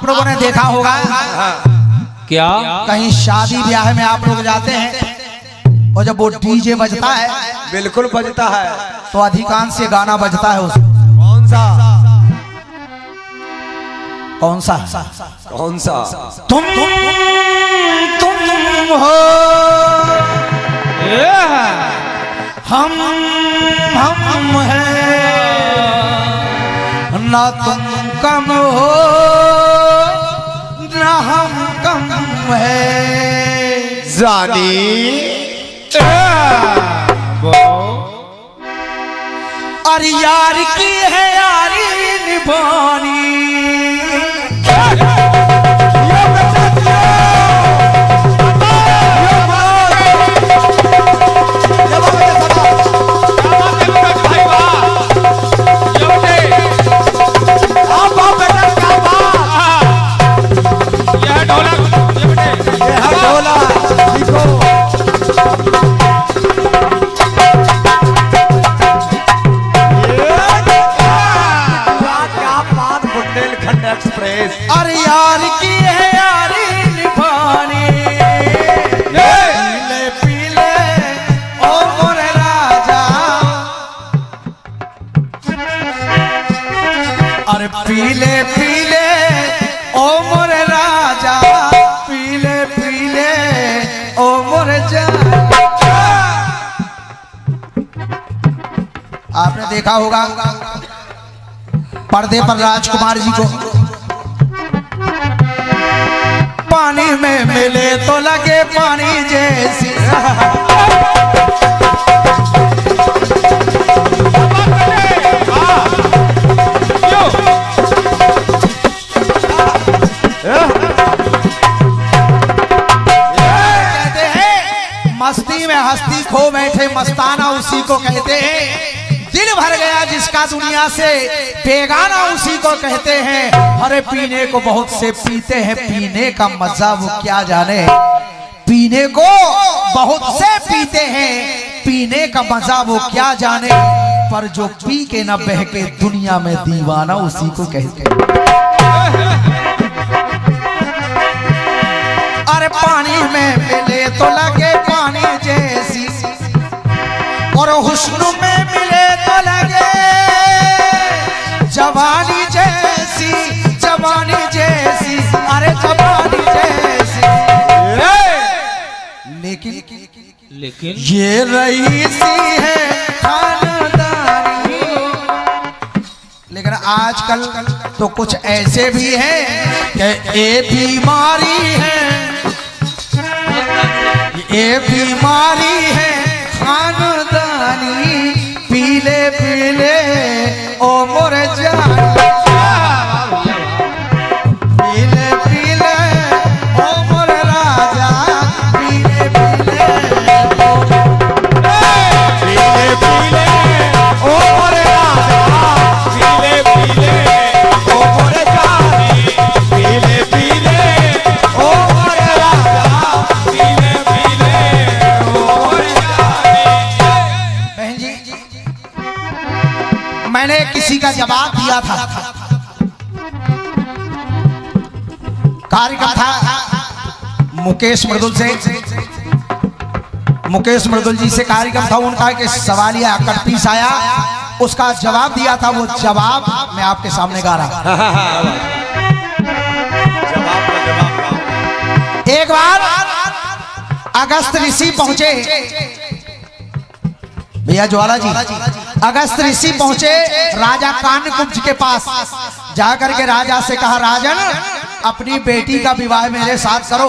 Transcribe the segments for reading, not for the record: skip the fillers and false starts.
आप लोगों ने देखा होगा क्या कहीं शादी ब्याह में आप लोग जाते हैं और जब वो डीजे बजता है, बिल्कुल बजता है, तो अधिकांश ये गाना बजता है उसमें। कौन सा कौन सा कौन सा? तुम हो हम हैं ना तुम कम हो ना हम कम है जानी अरे यार की है यारी निभानी अरे यार की है यारी निभानी पीले पीले ओ मोरे राजा, अरे पीले पीले ओ मोरे राजा, पीले पीले ओ मोरे जा। आपने देखा होगा पर्दे पर राजकुमार जी को पानी में मिले तो लगे पानी जैसी, कहते हैं मस्ती में हस्ती खो बैठे मस्ताना उसी को कहते हैं, दिल भर गया जिसका दुनिया से बेगाना उसी को कहते हैं। अरे पीने को बहुत से पीते हैं, पीने का मजा वो क्या जाने, पीने को बहुत से पीते हैं, पीने का मजा वो क्या जाने, पर जो पी के न बहके दुनिया में दीवाना उसी को कहते हैं। अरे पानी में मिले तो लगे पानी जैसी, और हुस्न में मिले तो लगे जवानी जैसी, जवानी जैसी, अरे जवानी जैसी। लेकिन ये रईसी है खानदानी। लेकिन आजकल तो कुछ ऐसे भी हैं कि ये बीमारी है, ये बीमारी है खानदानी, पीले पीले ओ मोरे जान, पीले पीले ओ मोरे राजा, पीले पीले ओ, पीले पीले ओ मोरे राजा, पीले पीले ओ मोरे जानी, पीले पीले ओ मोरे राजा, पीले पीले ओ मोरे जानी। बहन जी, मैंने किसी का जवाब दिया था, कार्यक्रम था मुकेश मृदुल से, मुकेश मृदुल जी से कार्यक्रम था उनका कि सवालिया कटपीस आया, उसका जवाब दिया था, वो जवाब मैं आपके सामने गा रहा। एक बार अगस्त ऋषि पहुंचे, भैया ज्वाला जी, अगस्त ऋषि पहुंचे राजा कानकुब्ज के पास, जाकर के राजा से कहा, राजन अपनी बेटी का विवाह मेरे साथ करो।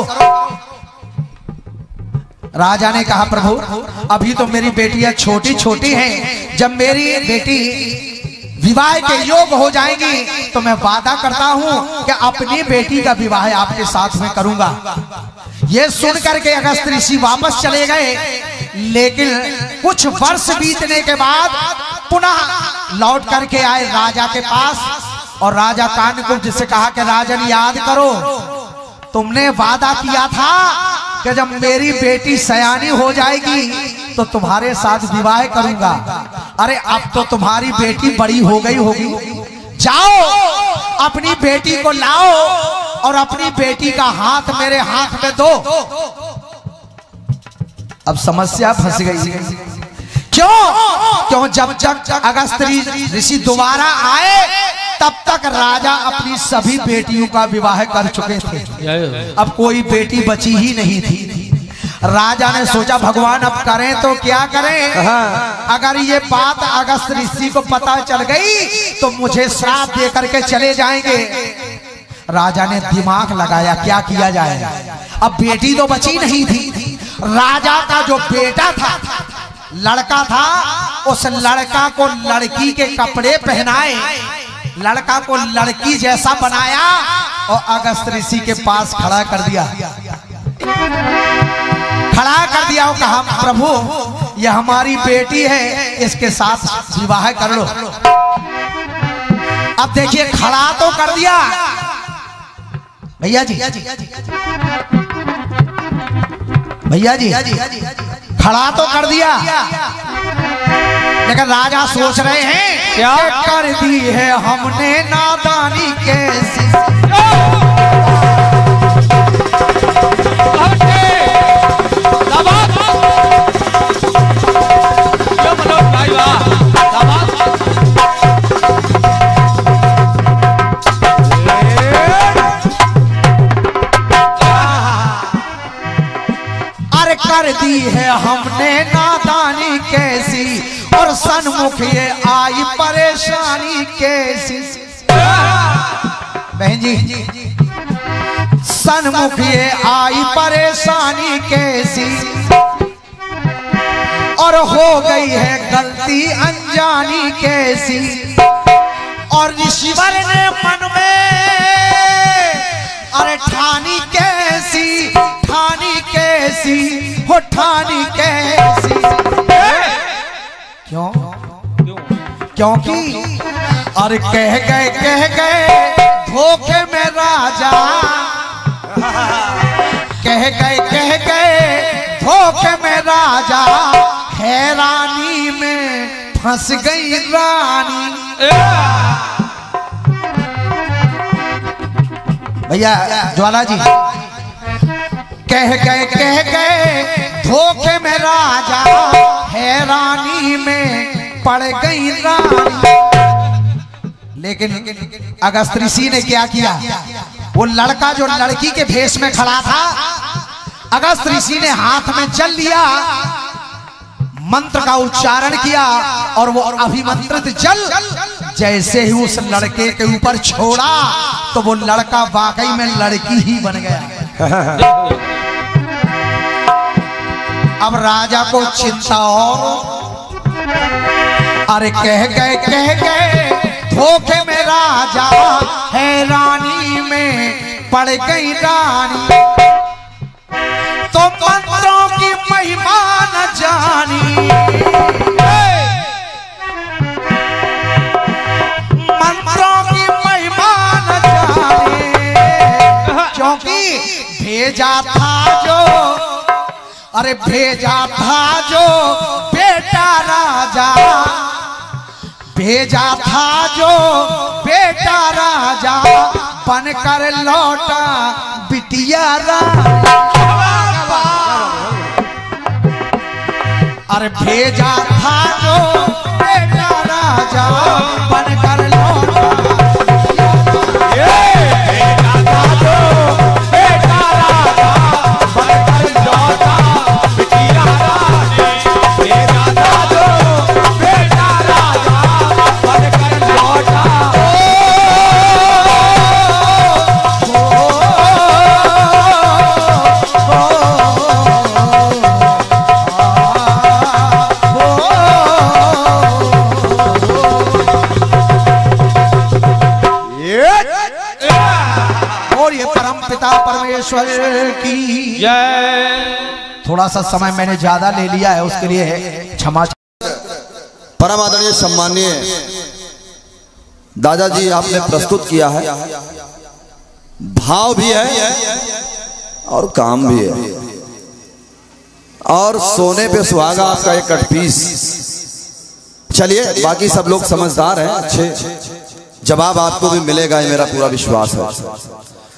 राजा ने कहा, प्रभु अभी तो मेरी बेटियां छोटी छोटी हैं, जब मेरी बेटी विवाह के योग हो जाएगी तो मैं वादा करता हूं कि अपनी बेटी का विवाह आपके साथ में करूंगा। ये सुन करके अगस्त ऋषि वापस चले गए, लेकिन कुछ वर्ष बीतने के बाद पुनः लौट करके आए राजा के पास, और राजा कानकुब्ज से कहा कि राजन याद करो, तुमने वादा किया था कि जब मेरी बेटी सयानी हो जाएगी तो तुम्हारे साथ विवाह करूंगा। अरे अब तो तुम्हारी बेटी बड़ी हो गई होगी, जाओ अपनी बेटी को लाओ और अपनी बेटी का हाथ मेरे हाथ में दो। अब समस्या फंस गई। क्यों जब तक अगस्त ऋषि दोबारा आए तब तक राजा अपनी सभी बेटियों का विवाह कर चुके थे। अब कोई बेटी बची ही नहीं थी। राजा ने सोचा भगवान अब करें तो क्या करें, अगर ये बात अगस्त ऋषि को पता चल गई तो मुझे श्राप दे करके चले जाएंगे। राजा ने दिमाग लगाया क्या किया जाए। अब बेटी तो बची नहीं थी। राजा का जो बेटा था, लड़का था, उस लड़का को लड़की के कपड़े पहनाए, लड़का को लड़की जैसा बनाया और अगस्त ऋषि के पास खड़ा कर दिया। और कहा प्रभु यह हमारी बेटी है, इसके साथ विवाह कर लो। अब देखिए खड़ा तो कर दिया भैया जी, खड़ा तो कर दिया, लेकिन राजा सोच रहे हैं क्या कर दी है हमने नादानी कैसी। कर दी है हमने नादानी कैसी और सन्मुख ये आई परेशानी कैसी। बहन जी सन्मुख ये आई परेशानी कैसी और हो गई है गलती अनजानी कैसी। और ऋषिवर ने मन में अरे ठानी कैसी, ठानी कैसी हो, ठानी कैसी। क्यों? क्योंकि अरे कह गए धोखे में राजा, कह गए धोखे में राजा, हैरानी में फंस गई रानी। भैया ज्वाला जी कह गए धोखे में राजा, हैरानी में पड़ गई रानी। लेकिन अगस्त ऋषि ने क्या किया, वो लड़का जो लड़की के भेष में खड़ा था, अगस्त ऋषि ने हाथ में जल लिया, मंत्र का उच्चारण किया और वो अभिमंत्रित जल जैसे ही उस लड़के के ऊपर छोड़ा तो वो लड़का वाकई में लड़की ही बन गया। अब राजा को चिंता और अरे कह गए धोखे में राजा, हैरानी में पड़ गई रानी। तो मंत्रों की महिमा न जानी, मंत्रों की महिमा न जानी, क्योंकि भेजा था जो, अरे भेजा था जो बेटा राजा, भेजा था जो बेटा राजा, बनकर लौटा बिटिया राजा। अरे भेजा था जो बेटा राजा, बनकर लौटा परमेश्वर की जय। थोड़ा सा समय मैंने ज्यादा ले लिया है, उसके लिए क्षमा। परम आदरणीय सम्माननीय दादाजी आपने प्रस्तुत किया है, भाव भी है और काम भी है, और सोने पे सुहागा आपका एक कटपीस। चलिए बाकी सब लोग समझदार हैं, अच्छे जवाब आपको भी मिलेगा, ये मेरा पूरा विश्वास है।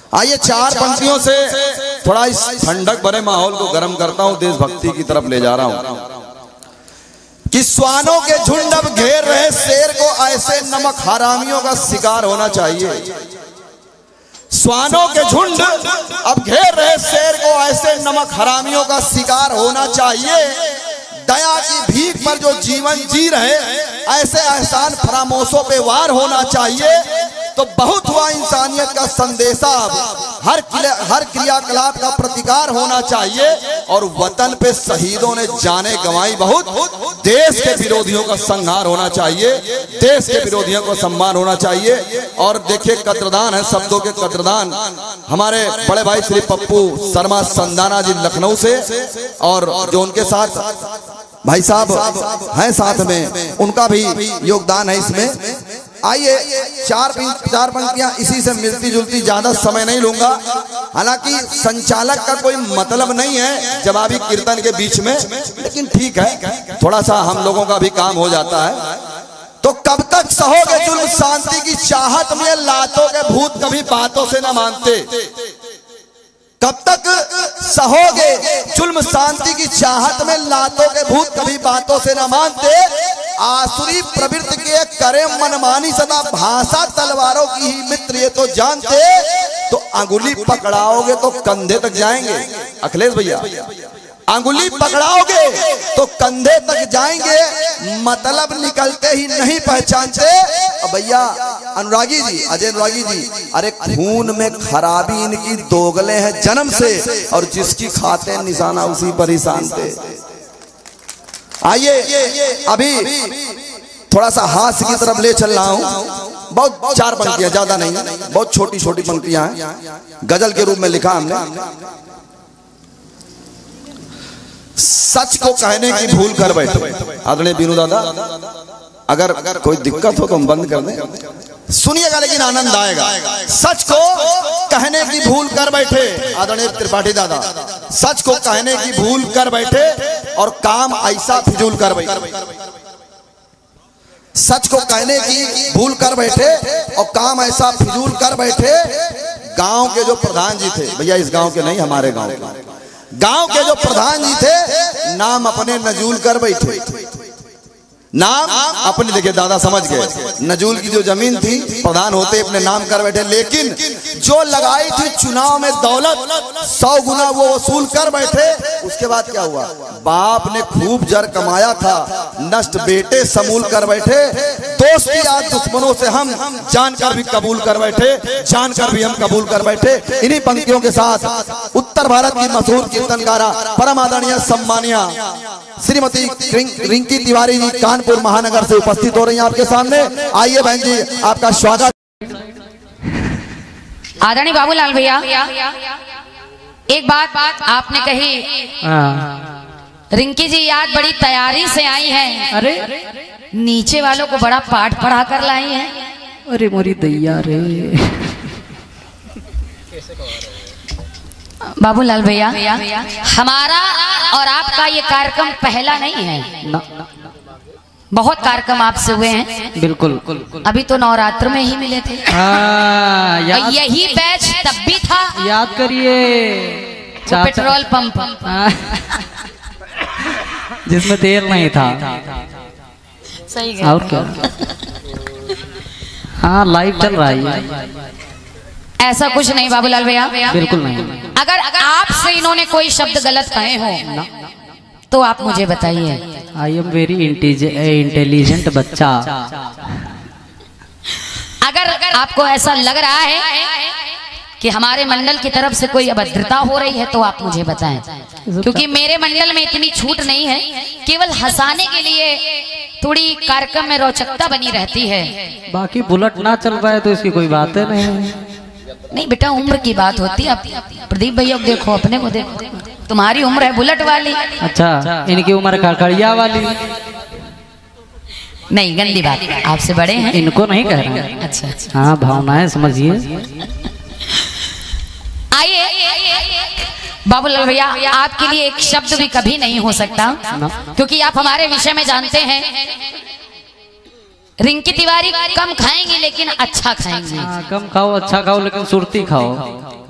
आइए 4 पंक्तियों से थोड़ा इस ठंडक भरे माहौल को गर्म करता हूं, देशभक्ति की तरफ ले जा रहा हूं कि श्वानों के झुंड अब घेर रहे शेर को, ऐसे नमक हरामियों का शिकार होना चाहिए। श्वानों के झुंड अब घेर रहे शेर को, ऐसे नमक हरामियों का शिकार होना चाहिए। दया की भीख पर जो जीवन जी रहे, ऐसे एहसान फरामोशों पे वार होना चाहिए। तो बहुत हुआ इंसानियत का संदेशा, हर क्रियाकलाप का प्रतिकार होना चाहिए। और वतन पे शहीदों ने जाने गंवाई बहुत, देश के विरोधियों का संहार होना चाहिए, देश के विरोधियों को सम्मान होना चाहिए। और देखिए कद्रदान है, शब्दों के कद्रदान हमारे बड़े भाई श्री पप्पू शर्मा संदाना जी लखनऊ से, और जो उनके साथ भाई साहब हैं साथ में, उनका भी योगदान है इसमें। आइए 4 पंक्तियां इसी से मिलती जुलती, ज्यादा समय नहीं लूंगा। हालांकि संचालक का कोई मतलब नहीं है जवाबी कीर्तन के बीच में, लेकिन ठीक है, थोड़ा सा हम लोगों का भी काम हो जाता है। तो कब तक सहोगे जुल्म शांति की चाहत में, लातों के भूत कभी बातों से न मानते। कब तक सहोगे जुल्म शांति की चाहत में, लातों के भूत कभी बातों से न मानते। आसुरी प्रवृत्ति के करे मनमानी सदा, भाषा तलवारों की ही मित्र ये तो जानते। तो अंगुली पकड़ाओगे तो कंधे तक जाएंगे। अखिलेश भैया, अंगुली पकड़ाओगे तो कंधे तक जाएंगे, मतलब निकलते ही नहीं पहचानते। अब भैया अनुरागी जी, अजय अनुरागी जी, अरे खून में खराबी इनकी दोगले हैं जन्म से, और जिसकी खाते निशाना उसी पर ही शानते। आइए अभी थोड़ा सा हास्य की तरफ ले चल रहा हूं। बहुत 4 पंक्तियां, ज्यादा नहीं, बहुत छोटी छोटी पंक्तियां हैं, गजल के रूप में लिखा हमने। सच को कहने की भूल कर बैठे। आदरणीय बीनू दादा, अगर कोई दिक्कत हो तो हम बंद कर दें, सुनिएगा लेकिन आनंद आएगा। सच को कहने की भूल कर बैठे, आदरणीय त्रिपाठी दादा, सच को कहने की भूल कर बैठे और काम ऐसा फिजूल कर बैठे। सच को कहने की भूल कर बैठे और काम ऐसा फिजूल कर बैठे। गांव के जो प्रधान जी थे, भैया इस गांव के नहीं, हमारे गांव के, गांव के जो प्रधान जी थे, नाम अपने नजूल कर बैठे। नाम अपने, देखिए दादा समझ गए, नजूल की जो जमीन थी प्रधान होते अपने नाम कर बैठे, लेकिन जो लगाई थी चुनाव में दौलत 100 गुना वो वसूल कर बैठे। उसके बाद क्या हुआ, बाप ने खूब जर कमाया था, नष्ट बेटे समूल कर बैठे। दोस्ती आज दुश्मनों से हम जानकर भी कबूल कर बैठे, जानकर भी हम कबूल कर बैठे। इन्हीं पंक्तियों के साथ उत्तर भारत की मशहूर कीर्तनकारा परम आदरणीय सम्मानिया श्रीमती रिंकी तिवारी जी कानपुर महानगर से उपस्थित हो रही हैं आपके सामने। आइए बहन जी, आपका स्वागत। आदरणीय बाबूलाल भैया, एक बात आपने कही, रिंकी जी आज बड़ी तैयारी से आई हैं। अरे नीचे वालों को बड़ा पाठ पढ़ा कर लाई हैं। अरे मोरी दैया रे। बाबूलाल भैया, हमारा और आपका ये कार्यक्रम पहला नहीं है, बहुत कार्यक्रम आपसे हुए हैं। बिल्कुल, अभी तो नवरात्र में ही मिले थे। यही बैच तब भी था, याद करिए, पेट्रोल पंप जिसमें तेल नहीं था। सही है। और क्या, हाँ लाइव चल रहा है। ऐसा कुछ नहीं बाबूलाल भैया, बिल्कुल नहीं। अगर आपसे इन्होंने कोई शब्द गलत कहे हो तो आप मुझे बताइए। आई एम वेरी इंटेलिजेंट बच्चा। अगर आपको ऐसा लग रहा है कि हमारे मंडल की तरफ से कोई अभद्रता हो रही है तो आप मुझे बताएं, क्योंकि मेरे मंडल में इतनी छूट नहीं है। केवल हंसाने के लिए थोड़ी कार्यक्रम में रोचकता बनी रहती है, बाकी बुलेट ना चल पाए तो इसकी कोई बात है नहीं बेटा, उम्र की बात होती है। प्रदीप भैया को देखो, अपने को देखो, तुम्हारी उम्र है बुलेट वाली। अच्छा, इनकी उम्र कड़कड़िया वाली। नहीं, गंदी बात, आपसे बड़े हैं। इनको नहीं कह रहे हैं। अच्छा, हाँ भावनाएं समझिए। आइए बाबूलाल भैया, आपके लिए एक शब्द भी कभी नहीं हो सकता, क्योंकि आप हमारे विषय में जानते हैं। रिंकी तिवारी कम खाएंगे लेकिन अच्छा खाएंगे। कम खाओ अच्छा खाओ लेकिन सुरती खाओ।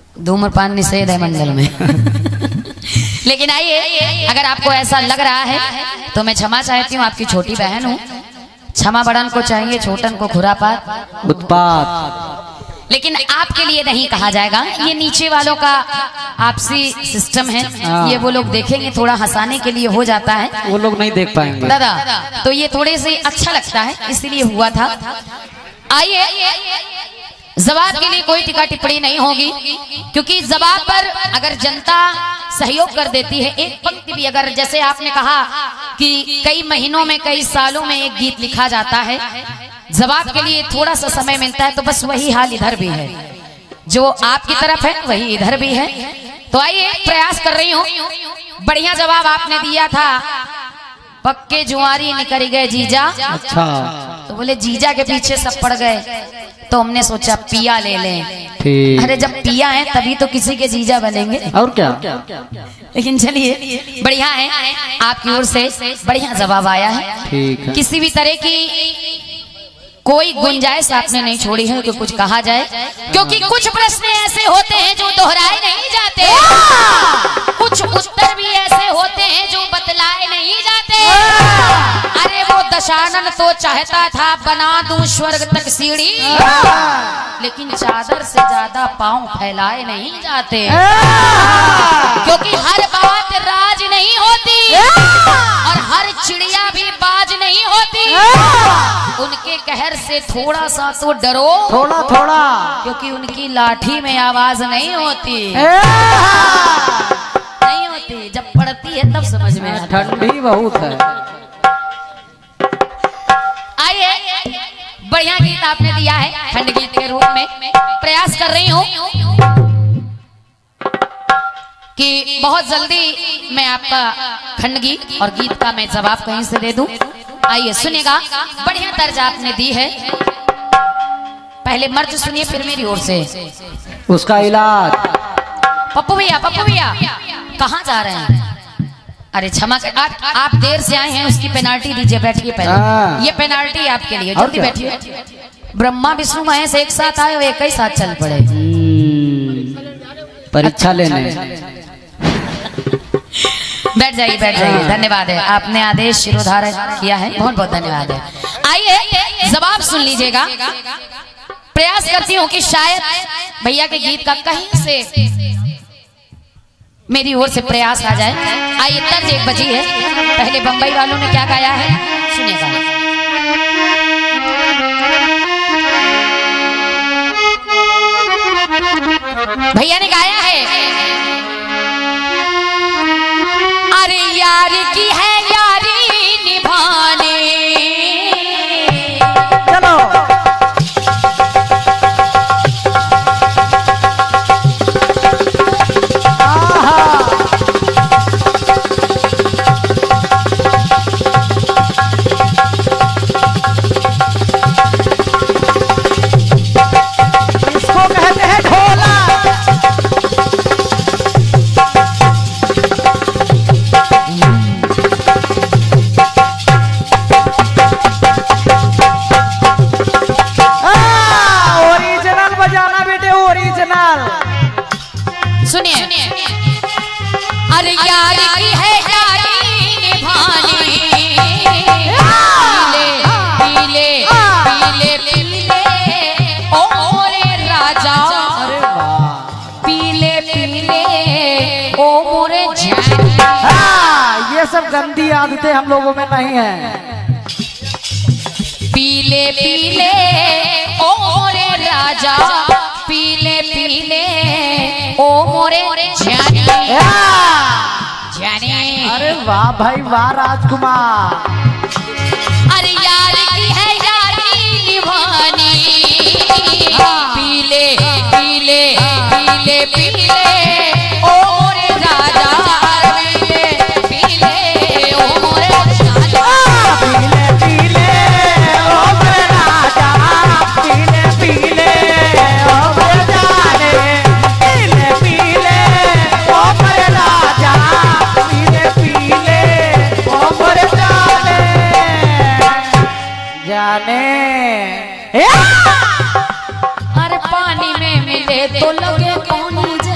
धूम्रपान निषेध है मंडल में। लेकिन आइए, अगर आपको ऐसा लग रहा है तो मैं क्षमा चाहती हूँ, आपकी छोटी बहन हूँ। क्षमा बड़न को चाहिए, छोटन को खुरापात उत्पात। लेकिन आपके लिए नहीं कहा जाएगा, ये नीचे वालों का आपसी सिस्टम है। ये वो लोग देखेंगे, थोड़ा हंसाने के लिए हो जाता है, वो लोग नहीं देख पाएंगे दादा, तो ये थोड़े से अच्छा लगता है, इसलिए हुआ था। आइए, जवाब के लिए कोई टीका टिप्पणी नहीं होगी, क्योंकि जवाब पर अगर जनता सहयोग कर देती है, एक पंक्ति भी अगर, जैसे आपने कहा कि कई महीनों में, कई सालों में एक गीत लिखा जाता है, जवाब के लिए थोड़ा सा समय मिलता है, तो बस वही हाल इधर भी है, जो आपकी तरफ है वही इधर भी है। तो आइए, प्रयास कर रही हूँ। बढ़िया जवाब आपने दिया था, पक्के जुआरी निकल गए जीजा। अच्छा, तो बोले जीजा के पीछे सब पड़ गए, तो हमने सोचा पिया ले लें। ठीक। अरे जब पिया है तभी तो किसी के जीजा बनेंगे, और क्या। लेकिन चलिए, बढ़िया है, आपकी ओर से बढ़िया जवाब आया है। ठीक है। किसी भी तरह की कोई गुंजाइश आपने नहीं छोड़ी है कि कुछ कहा जाए, क्योंकि कुछ प्रश्न ऐसे होते हैं जो दोहराए नहीं जाते, कुछ उत्तर भी ऐसे होते हैं जो बतलाए नहीं जाते। अरे वो दशानन तो चाहता था बना दूं स्वर्ग तक सीढ़ी, लेकिन चादर से ज्यादा पांव फैलाए नहीं जाते, क्योंकि हर बात राज नहीं होती और हर चिड़िया भी बाज नहीं होती। उनके कहर से थोड़ा सा तो डरो, थोड़ा थोड़ा, क्योंकि उनकी लाठी में आवाज नहीं होती, नहीं होती, जब पड़ती है तब समझ में आता है। ठंडी बहुत है। आइए, बढ़िया गीत आपने दिया है, खंड गीत के रूप में प्रयास कर रही हूँ कि बहुत जल्दी मैं आपका खंड गीत और गीत का मैं जवाब कहीं से दे दूं। आइए सुनिएगा, बढ़िया तर्ज आपने दी है। पहले मर्ज सुनिए, फिर मेरी ओर से उसका इलाज। पप्पू भैया, पप्पू भैया कहाँ जा रहे हैं? अरे क्षमा कर, आप देर से आए हैं, उसकी पेनाल्टी दीजिए, बैठिए पहले। ये पेनाल्टी आपके लिए, जल्दी बैठिए। ब्रह्मा विष्णु महेश एक साथ आए और एक ही साथ चल पड़े, परीक्षा लेने। बैठ जाइए, बैठ जाइए। धन्यवाद है, आपने आदेश शिरोधारण किया है, बहुत बहुत धन्यवाद है। आइए, जवाब सुन लीजिएगा। प्रयास करती हूँ कि शायद भैया के गीत का कहीं से मेरी ओर से प्रयास आ जाए। आइए, तर्ज एक बजी है, पहले बंबई वालों ने क्या गाया है सुनिएगा। भैया ने गाया है, अरे यार की है यारी निभाने, चलो इसको कहते हैं ढोला। ओरिजिनल बजाना बेटे, ओरिजिनल। सुनिए, अरे यार की है यारी निभानी, पीले पीले पीले ओ मोरे राजा, पीले पीले ओ मोरे जान। ये सब गंदी आदतें हम लोगों में नहीं है। पीले पीले ओ मोरे राजा, पीले पीले ओ मोरे जानी, जानी। अरे वाह भाई वाह राजकुमार। अरे यार की है यारी निभानी, पीले पीले पीले पीले ओ मोरे राजा, पीले पीले ओ मोरे राजा, पीले पीले ओ मेरे राजा, पीले पीले ओ मेरे जाने, पीले पीले ओ मेरे राजा, पीले पीले ओ मेरे जाने, जाने। अरे पानी में मिले तो लगे कौन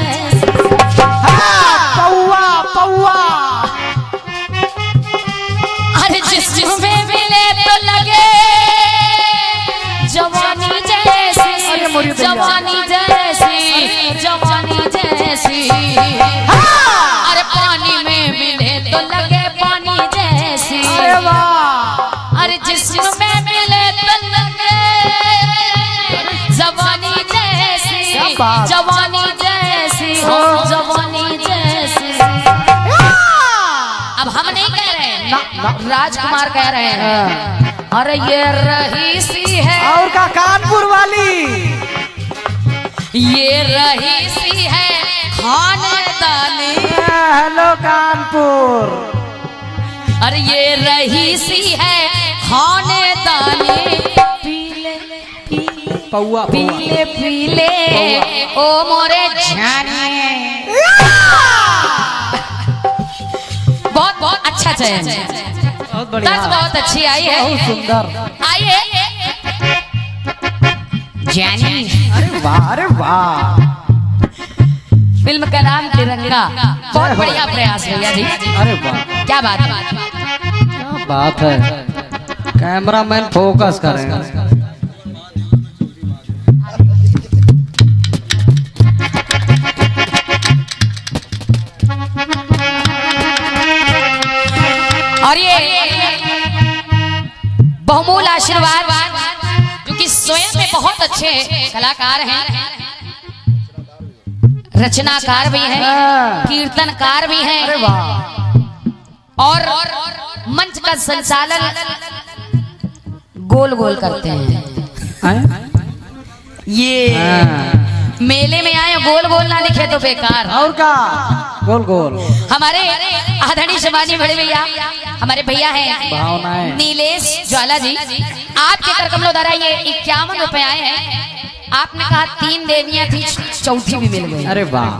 तो लगे पानी जैसी, अरे जिस्म में मिले तो लगे जवानी जैसी, जवानी जैसी, जवानी जैसी। अब हम नहीं कह रहे हैं, राजकुमार कह रहे हैं। अरे ये रही सी है और का कानपुर वाली, ये रही सी है खानदानी। हेलो कानपुर। अरे ये रही सी है खानदानी, पीले पीले पौआ पीले पीले ओ मोरे जाने। बहुत बहुत अच्छा चयन, बहुत बढ़िया, तर्ज बहुत अच्छी आई है, बहुत सुंदर। आइए जानी। अरे वाह, अरे वाह। फिल्म का नाम तिरंगा, बहुत बढ़िया प्रयास भैया जी। अरे वाह, क्या बात है, क्या बात है। कैमरामैन फोकस करेगा। और ये बहुमूल आशीर्वाद, जो कि स्वयं में बहुत अच्छे कलाकार हैं, रचनाकार भी हैं, कीर्तनकार भी हैं, अरे वाह। और मंच का संचालन गोल गोल करते हैं। ये मेले में आए गोल गोल ना दिखे तो बेकार। और का गोल गोल। हमारे आदरणीय सम्मानीय बड़े भैया, हमारे भैया हैं भावनाएं। नीलेश ज्वाला जी, आपके कर कमलों द्वारा ये 51 रुपए आए हैं। आपने कहा 3 देवियां थी, चौथी भी मिल गई। अरे वाह,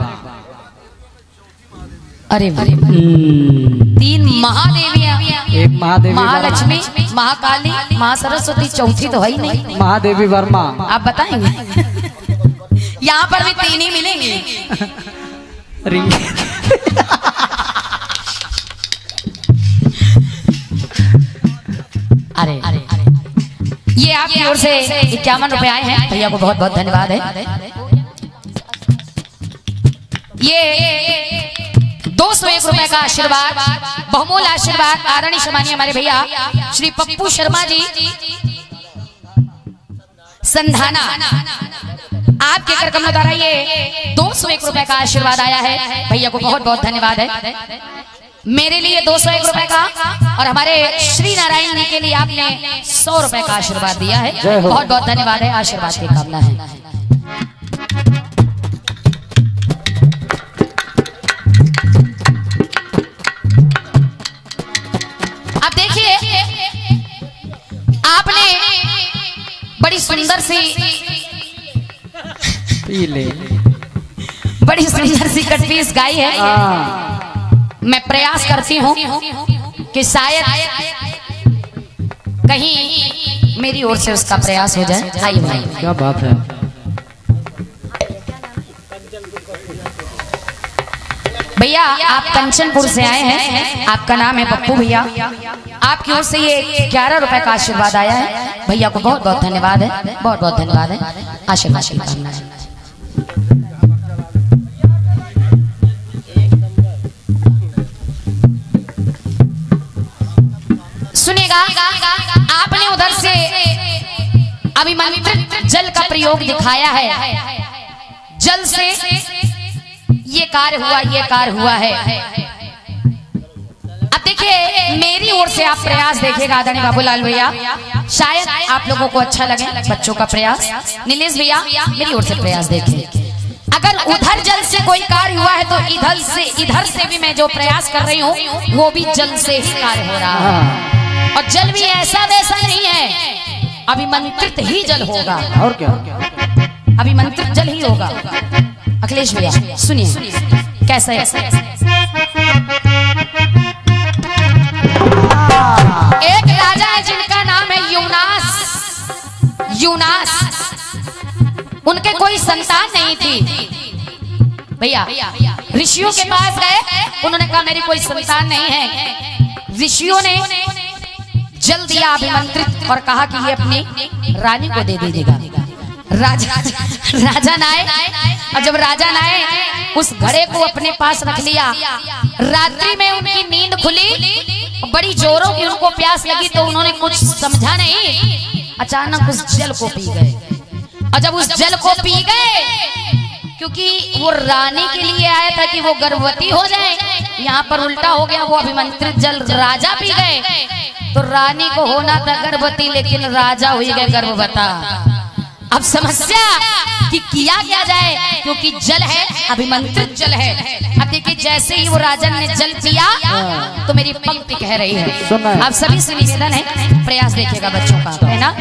अरे वाह, 3 महादेवियां, एक महादेवी महालक्ष्मी, महाकाली, महासरस्वती, चौथी तो है ही नहीं। महादेवी वर्मा। आप बताएंगे? यहाँ पर भी 3 ही मिलेंगी। रिंग अरे ये आपकी ओर से 51 रुपए आए हैं, भैया को बहुत बहुत धन्यवाद है। ये 201 रुपए का आशीर्वाद, बहुमूल आशीर्वाद आदरणीय सम्मानीय हमारे भैया श्री पप्पू शर्मा जी संधाना, आपके कर कमलों द्वारा ये 201 रुपए का आशीर्वाद आया है। भैया को बहुत बहुत धन्यवाद है। मेरे लिए 201 रुपए का, और हमारे श्री नारायण जी के लिए आपने 100 रुपए का आशीर्वाद दिया है। बहुत बहुत धन्यवाद है, आशीर्वाद की कामना है। अब देखिए, आपने बड़ी सुंदर सी पीले, बड़ी सुंदर सी कटपीस गाई है। मैं प्रयास करती हूँ कि शायद कहीं मेरी ओर से उसका प्रयास हो जाए। आइए भाई, क्या बात है। भैया आप कंचनपुर से आए हैं, आपका नाम है पप्पू भैया, आपकी ओर से ये 11 रुपए का आशीर्वाद आया है। भैया को बहुत बहुत धन्यवाद है, बहुत बहुत धन्यवाद है, आशीर्वाद की कामना है। सुनिएगा, आपने उधर से अभिमंत्रित जल का प्रयोग दिखाया है। जल से ये कार्य हुआ, ये कार्य हुआ है। अब देखिए, मेरी ओर से आप प्रयास देखिएगा आदरणीय बाबूलाल भैया, शायद आप लोगों को अच्छा लगे बच्चों का प्रयास। नीलेश भैया, मेरी ओर से प्रयास देखिए। अगर उधर जल से कोई कार्य हुआ है तो इधर से भी मैं जो प्रयास कर रही हूँ वो भी जल से ही कार्य हो रहा है। और जल भी ऐसा वैसा नहीं है, अभिमंत्रित ही जल होगा। और क्या, अभिमंत्रित जल ही होगा। अखिलेश भैया सुनिए कैसे। एक राजा है जिनका नाम है यूनास। उनके कोई संतान नहीं थी। भैया ऋषियों के पास गए, उन्होंने कहा मेरी कोई संतान नहीं है। ऋषियों ने जल दिया अभिमंत्रित और कहा कि ये अपनी रानी को दे दीजिएगा। राजा नाए, और जब राजा नाए उस घड़े को अपने पास रख लिया, रात्रि में उनकी नींद खुली, बड़ी जोरों की उनको प्यास लगी तो उन्होंने कुछ समझा नहीं, अचानक उस जल को पी गए। और जब उस जल को पी गए, क्योंकि वो रानी के लिए आया था कि वो गर्भवती हो जाए, यहाँ पर उल्टा हो गया, वो अभिमंत्रित जल राजा पी गए। तो रानी को होना था गर्भवती, लेकिन राजा हुई गए गर्भवता। अब समस्या कि किया क्या जाए, क्योंकि जल है, अभिमंत्रित जल है। अब देखिए जैसे ही वो राजन ने जल पिया तो मेरी पंक्ति कह रही है, आप सभी से निवेदन है, प्रयास देखिएगा बच्चों का, है ना।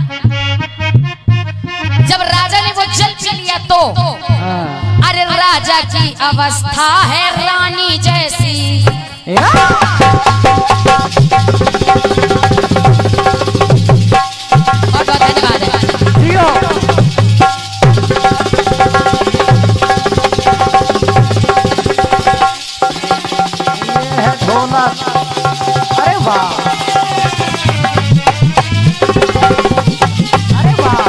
जब राजा ने वो जल पी लिया तो अरे राजा की अवस्था है रानी जैसी। बहुत बहुत धन्यवाद है। अरे वाह, अरे वाह,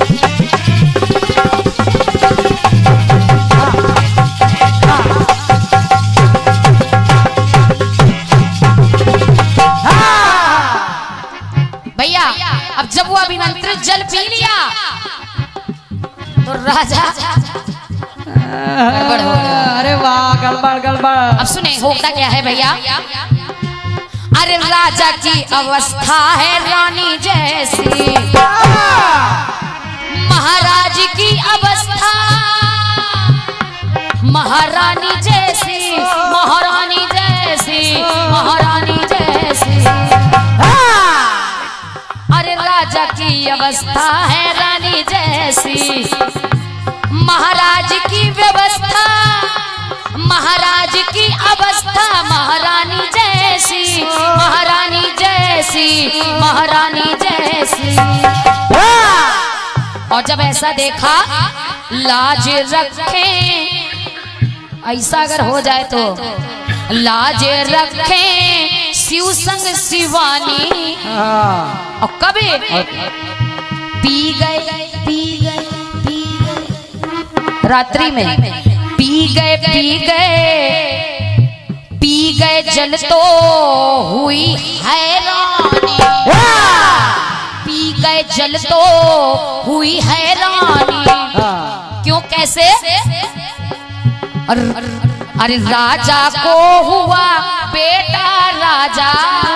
भैया अब जब वो अभिमंत्रित जल पी लिया तो राजा गड़बड़ हो गया। अरे वाह, गड़बड़ गड़बड़। अब सुने होता क्या है भैया, अरे राजा की अवस्था है रानी जैसी, महाराज की अवस्था महारानी जैसी, महारानी जैसी, महारानी जैसी। अरे राजा की अवस्था है रानी जैसी, महाराज की व्यवस्था महाराज की अवस्था महारानी जैसी, महारानी जैसी, महारानी जैसी। और जब ऐसा देखा, लाज रखें, ऐसा अगर हो जाए तो लाज रखें शिव संग शिवानी। और कभी पी गए पी गए पी गए रात्रि में पी गए पी गए पी गए जल तो हुई हैरानी, पी गए जल तो हुई हैरानी। क्यों कैसे, अरे राजा को हुआ बेटा, राजा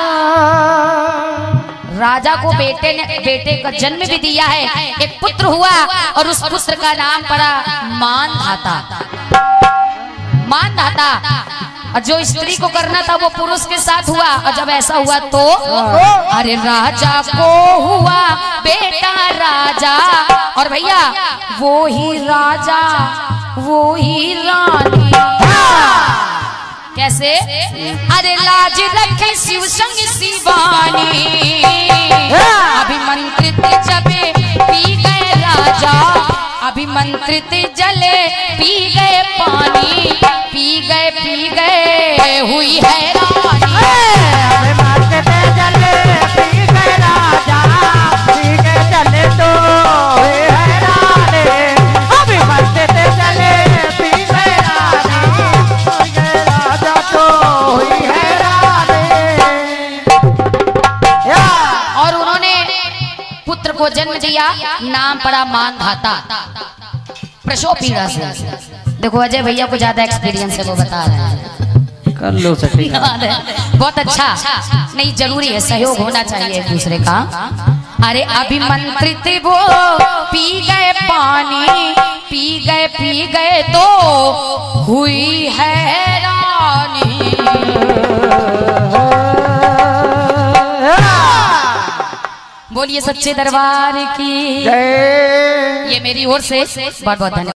राजा को बेटे का जन्म भी दिया है, एक पुत्र हुआ और उस पुत्र का नाम पड़ा मानधाता। मानधाता, और जो स्त्री को करना था वो पुरुष के साथ हुआ। और जब ऐसा हुआ तो अरे राजा को हुआ बेटा राजा, और भैया वो ही राजा वो ही रानी। कैसे, अरे लाज रखे शिव संग शिवानी, अभिमंत्रित जबे पी गए राजा, अभिमंत्रित जले पी गए पानी, पी गए हुई हैरानी। अभिमंत्रित जले पी गए राजा, पी गए जले तो हुई हैरानी, अभिमंत्रित जले पी गए राजा, पी गए राजा तो हुई हैरानी। और उन्होंने पुत्र को जन्म दिया, नाम पड़ा मानधाता, प्रसव पीड़ा से। देखो अजय भैया को ज्यादा एक्सपीरियंस है, वो बता रहे हैं, कर लो सही। बहुत अच्छा, नहीं जरूरी है, सहयोग होना चाहिए एक दूसरे का। अरे अभिमंत्रित वो पी गए पानी, पी गए तो हुई हैरानी। बोलिए सच्चे दरबार की, ये मेरी ओर से बहुत बहुत धन्यवाद।